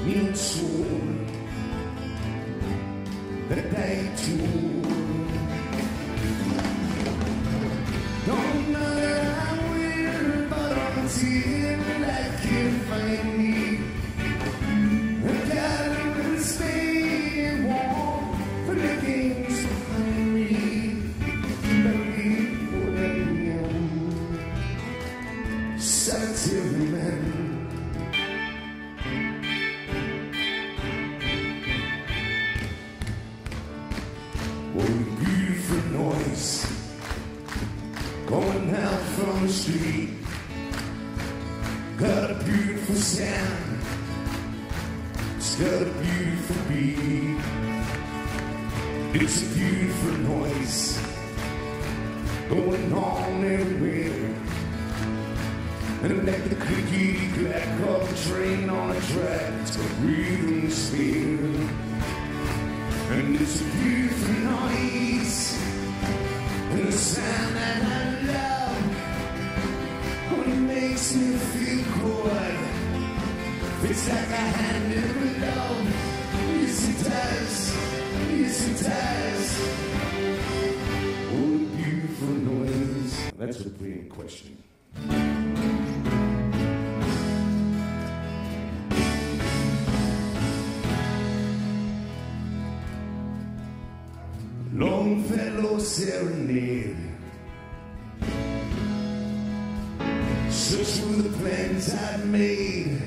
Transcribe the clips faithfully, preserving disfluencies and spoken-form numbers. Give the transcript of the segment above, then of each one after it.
min son, det är dig tror. Don't know that I will, but until I can find me, I gotta stay warm for the games behind me. Believe what I am, solitary man. What a beautiful noise going out from the street. Got a beautiful sound, it's got a beautiful beat. It's a beautiful noise going on everywhere. And like the clicky clack of a train on a track, it's got rhythm and speed. And it's a beautiful noise, and the sound that I love, when it makes me feel good, it's like a hand in glove. Yes it does, yes it does. Oh, a beautiful noise. That's a brilliant question. Longfellow serenade, such were the plans I'd made.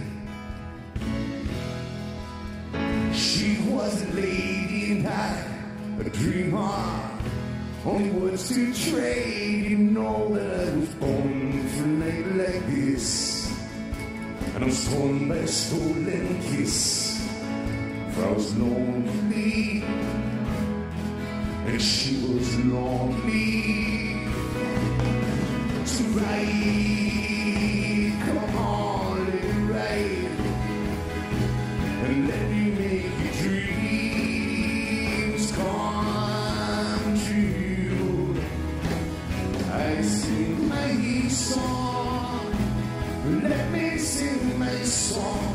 She was a lady and I a dream heart, only words to trade. You know that I was born for a night like this, and I was torn by a stolen kiss, for I was lonely and she was lonely to write. Come on, let me write, and let me make your dreams come true. I sing my song, let me sing my song.